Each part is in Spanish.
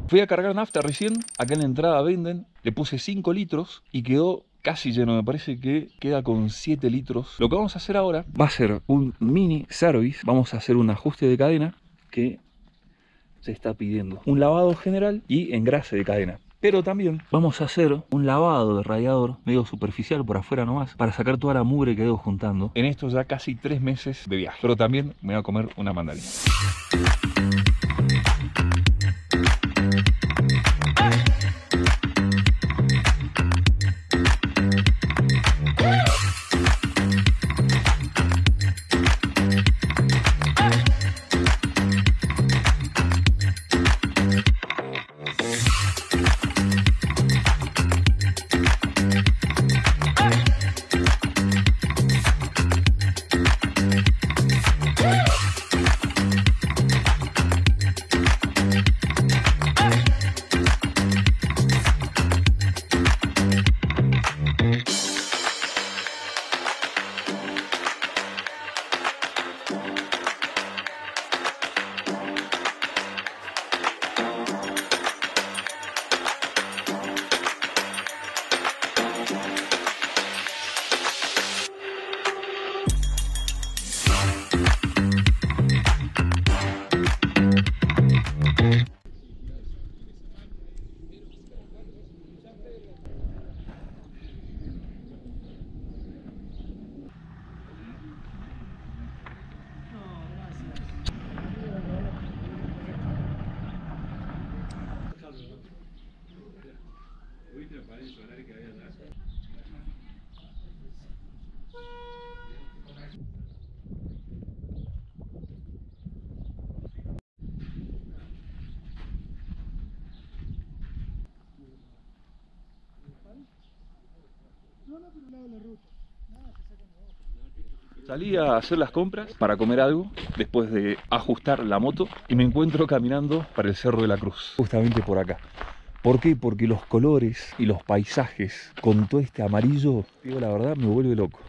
Fui a cargar nafta recién, acá en la entrada venden, le puse 5 litros y quedó casi lleno, me parece que queda con 7 litros. Lo que vamos a hacer ahora va a ser un mini service, vamos a hacer un ajuste de cadena que se está pidiendo. Un lavado general y engrase de cadena. Pero también vamos a hacer un lavado de radiador medio superficial por afuera nomás para sacar toda la mugre que quedó juntando en estos ya casi 3 meses de viaje. Pero también me voy a comer una mandarina. Salí a hacer las compras para comer algo después de ajustar la moto y me encuentro caminando para el Cerro de la Cruz, justamente por acá. ¿Por qué? Porque los colores y los paisajes con todo este amarillo, digo la verdad, me vuelve loco.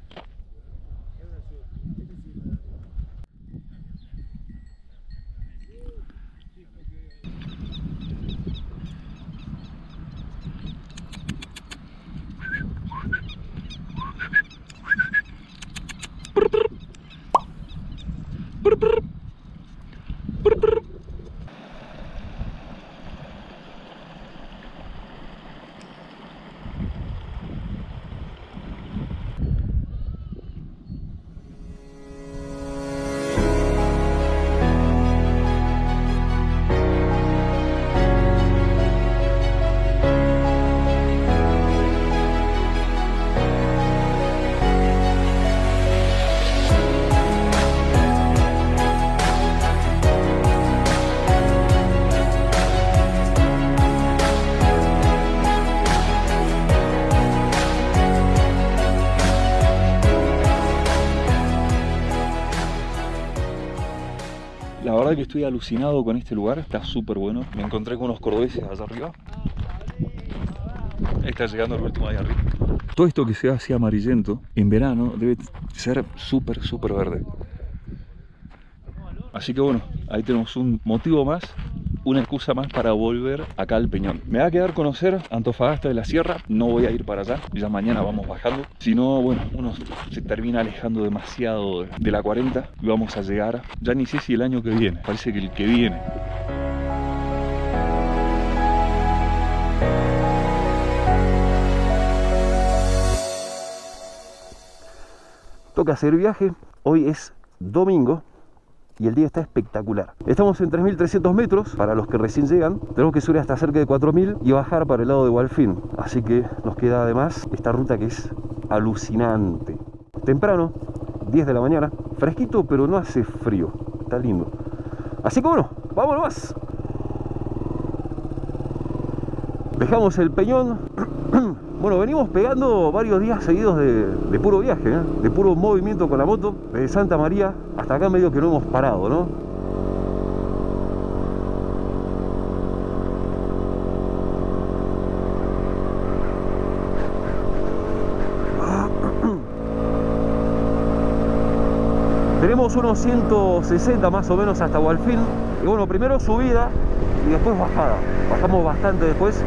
La verdad que estoy alucinado con este lugar, está súper bueno. Me encontré con unos cordobeses allá arriba. Está llegando el último de ahí arriba. Todo esto que se ve así amarillento, en verano debe ser súper verde. Así que bueno, ahí tenemos un motivo más, una excusa más para volver acá al Peñón. Me va a quedar conocer Antofagasta de la Sierra, no voy a ir para allá, ya mañana vamos bajando. Si no, bueno, uno se termina alejando demasiado de la 40 y vamos a llegar, ya ni sé si el año que viene, parece que el que viene. Toca hacer viaje, hoy es domingo y el día está espectacular. Estamos en 3.300 metros, para los que recién llegan. Tenemos que subir hasta cerca de 4.000 y bajar para el lado de Gualfín. Así que nos queda además esta ruta que es alucinante. Temprano, 10 de la mañana, fresquito pero no hace frío, está lindo. Así que bueno, vámonos más. Dejamos el Peñón. Bueno, venimos pegando varios días seguidos de puro viaje, ¿eh? De puro movimiento con la moto, desde Santa María hasta acá medio que no hemos parado, ¿no? Tenemos unos 160 más o menos hasta Gualfín. Y bueno, primero subida y después bajada. Bajamos bastante después.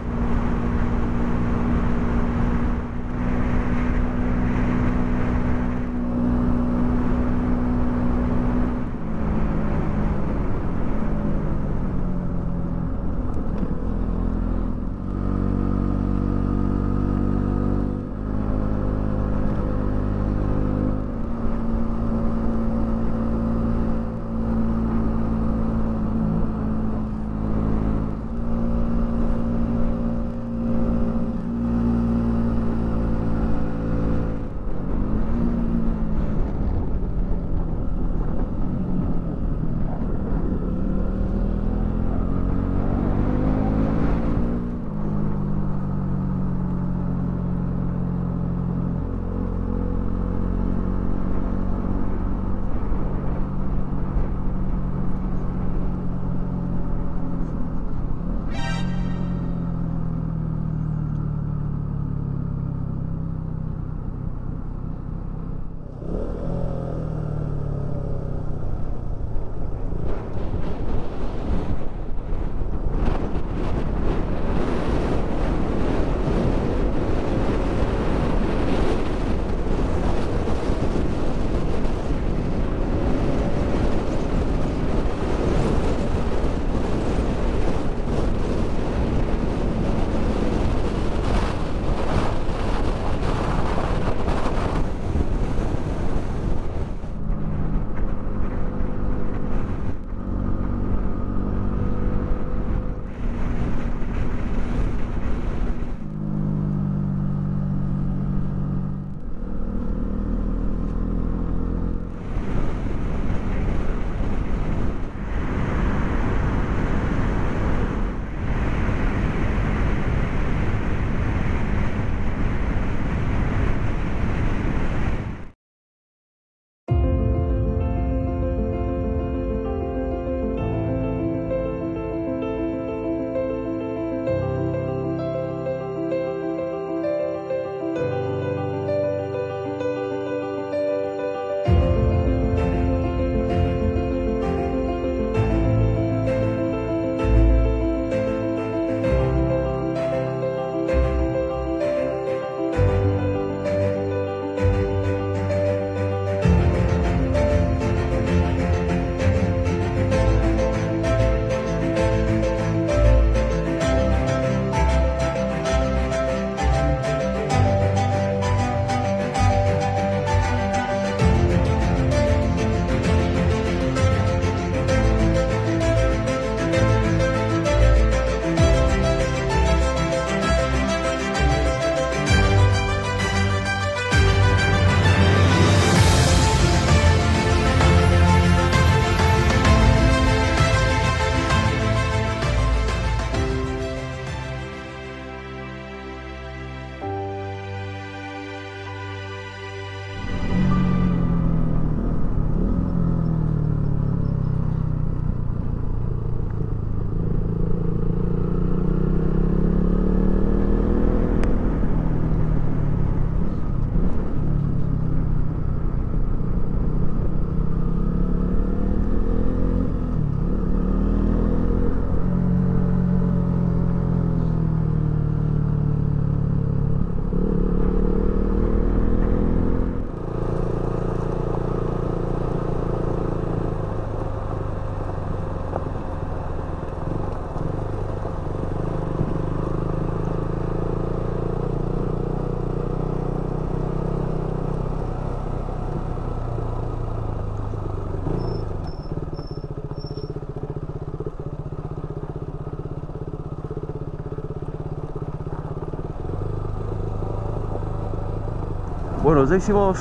Bueno, ya hicimos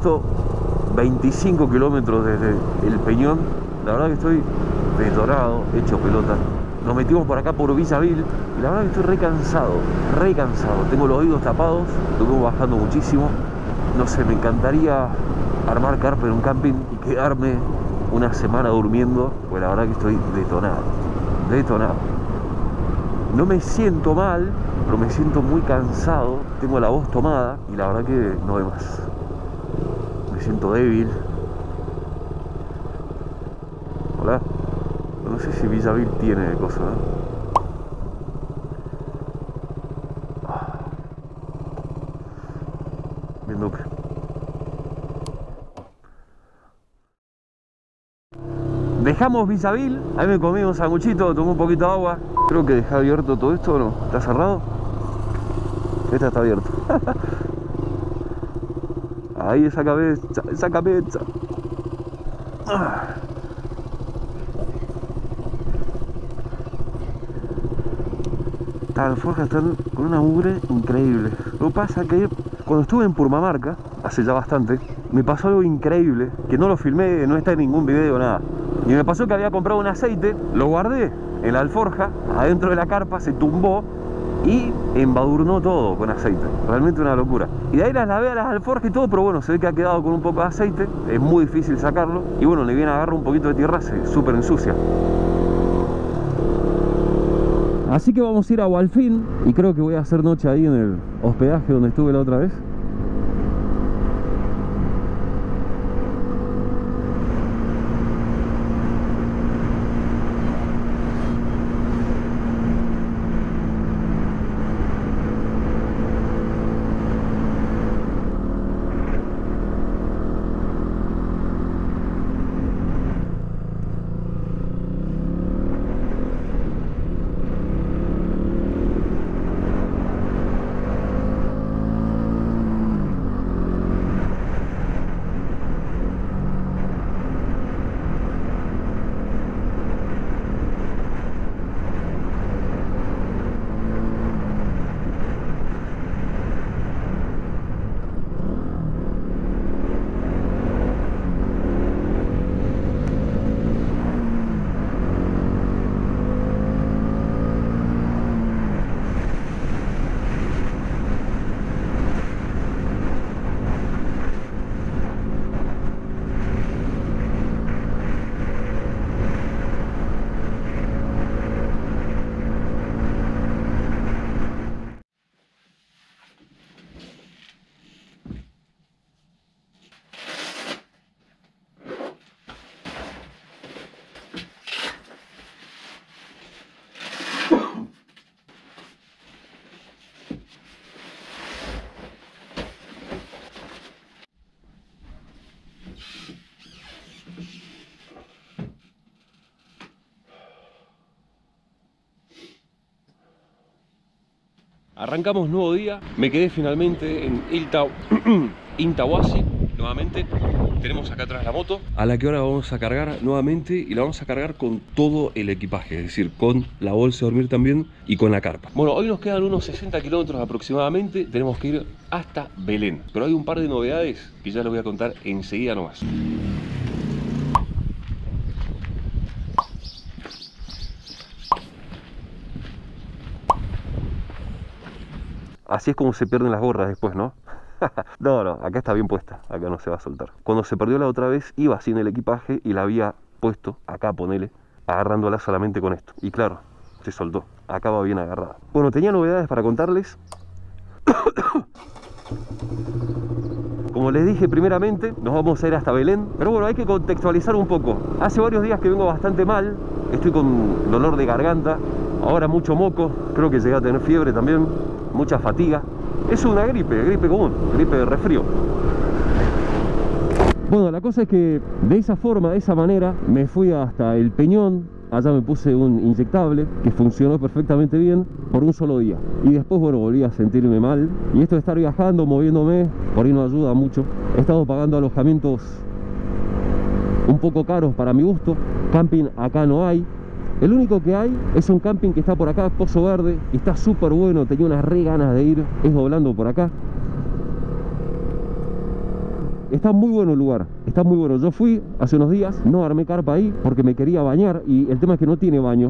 125 kilómetros desde el Peñón. La verdad que estoy detonado, hecho pelota. Nos metimos por acá por Villaville y la verdad que estoy re cansado. Tengo los oídos tapados, estuve bajando muchísimo. No sé, me encantaría armar carpa en un camping y quedarme una semana durmiendo, pues la verdad que estoy detonado. No me siento mal, pero me siento muy cansado, tengo la voz tomada y la verdad que no doy más. Me siento débil, Hola. No sé si Villavil tiene cosas, ¿no? Bien Duque. Dejamos Villavil, ahí me comí un sanguchito, tomé un poquito de agua. Creo que dejé abierto todo esto, ¿o no? ¿Está cerrado? Esta está abierta. Ahí esa cabeza, esa cabeza. Las alforjas están con una mugre increíble. Lo que pasa es que cuando estuve en Purmamarca, hace ya bastante, me pasó algo increíble, que no lo filmé, no está en ningún video, nada. Y me pasó que había comprado un aceite, lo guardé en la alforja, adentro de la carpa, se tumbó y embadurnó todo con aceite. Realmente una locura. Y de ahí las lavé a las alforjas y todo, pero bueno, se ve que ha quedado con un poco de aceite, es muy difícil sacarlo. Y bueno, le viene a agarrar un poquito de tierra, se súper ensucia. Así que vamos a ir a Hualfín y creo que voy a hacer noche ahí en el hospedaje donde estuve la otra vez. Arrancamos nuevo día, me quedé finalmente en Intahuasi nuevamente. Tenemos acá atrás la moto, a la que ahora vamos a cargar nuevamente y la vamos a cargar con todo el equipaje, es decir, con la bolsa de dormir también y con la carpa. Bueno, hoy nos quedan unos 60 kilómetros aproximadamente, tenemos que ir hasta Belén, pero hay un par de novedades que ya les voy a contar enseguida nomás. Así es como se pierden las gorras después, ¿no? No, acá está bien puesta, acá no se va a soltar. Cuando se perdió la otra vez, iba sin el equipaje y la había puesto, acá ponele, agarrándola solamente con esto. Y claro, se soltó, acá va bien agarrada. Bueno, tenía novedades para contarles. Como les dije primeramente, nos vamos a ir hasta Belén. Pero bueno, hay que contextualizar un poco. Hace varios días que vengo bastante mal, estoy con dolor de garganta, ahora mucho moco, creo que llegué a tener fiebre también, mucha fatiga. Es una gripe común, gripe de resfrío. Bueno, la cosa es que de esa forma, de esa manera, me fui hasta el Peñón. Allá me puse un inyectable que funcionó perfectamente bien por un solo día. Y después, bueno, volví a sentirme mal. Y esto de estar viajando, moviéndome, por ahí no ayuda mucho. He estado pagando alojamientos un poco caros para mi gusto. Camping acá no hay. El único que hay es un camping que está por acá, Pozo Verde, y está súper bueno, tenía unas re ganas de ir, es doblando por acá. Está muy bueno el lugar, está muy bueno. Yo fui hace unos días, no armé carpa ahí porque me quería bañar y el tema es que no tiene baño.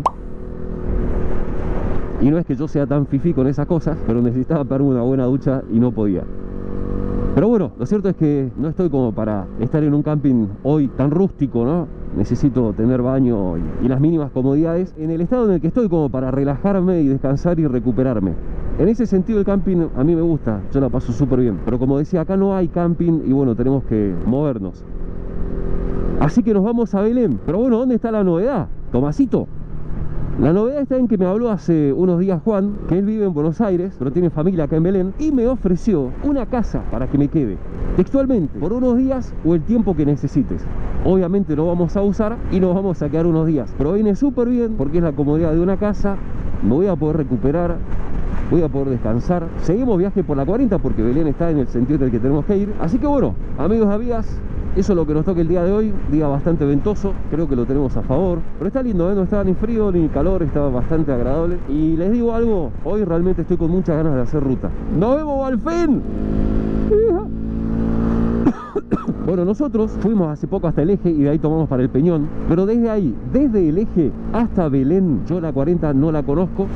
Y no es que yo sea tan fifí con esas cosas, pero necesitaba pegarme una buena ducha y no podía. Pero bueno, lo cierto es que no estoy como para estar en un camping hoy tan rústico, ¿no? Necesito tener baño y las mínimas comodidades en el estado en el que estoy como para relajarme y descansar y recuperarme. En ese sentido el camping a mí me gusta, yo la paso súper bien. Pero como decía, acá no hay camping y bueno, tenemos que movernos. Así que nos vamos a Belén. Pero bueno, ¿dónde está la novedad, Tomasito? La novedad está en que me habló hace unos días Juan, que él vive en Buenos Aires, pero tiene familia acá en Belén, y me ofreció una casa para que me quede, textualmente, por unos días o el tiempo que necesites. Obviamente lo vamos a usar y nos vamos a quedar unos días, pero viene súper bien porque es la comodidad de una casa, me voy a poder recuperar, voy a poder descansar. Seguimos viaje por la 40 porque Belén está en el sentido del que tenemos que ir. Así que bueno, amigos, amigas, eso es lo que nos toca el día de hoy. Día bastante ventoso, creo que lo tenemos a favor, pero está lindo, ¿eh? No estaba ni frío ni calor, estaba bastante agradable. Y les digo algo, hoy realmente estoy con muchas ganas de hacer ruta. ¡Nos vemos al fin! Bueno, nosotros fuimos hace poco hasta el Eje y de ahí tomamos para el Peñón, pero desde ahí, desde el Eje hasta Belén, yo la 40 no la conozco.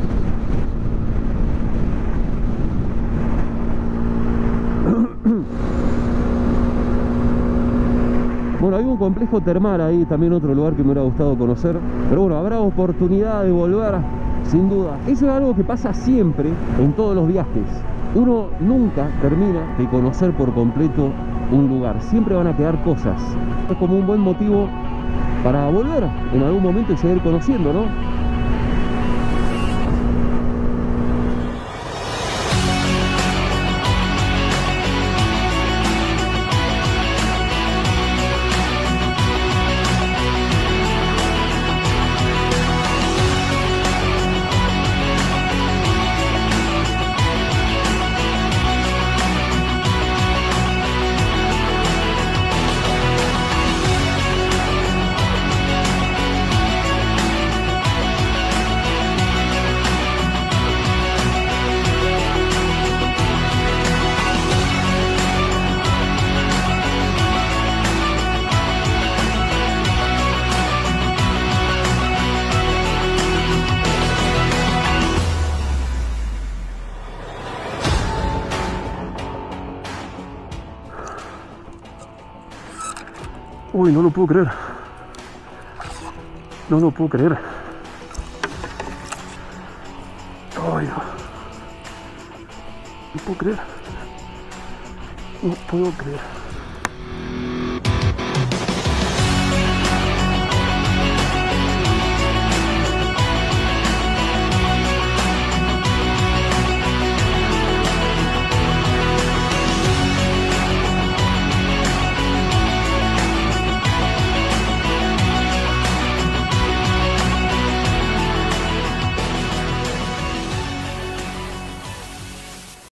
Bueno, hay un complejo termal ahí, también otro lugar que me hubiera gustado conocer. Pero bueno, habrá oportunidad de volver, sin duda. Eso es algo que pasa siempre en todos los viajes. Uno nunca termina de conocer por completo un lugar. Siempre van a quedar cosas. Es como un buen motivo para volver en algún momento y seguir conociendo, ¿no? Uy, no lo puedo creer. No lo puedo creer. Ay, no. No puedo creer. No puedo creer.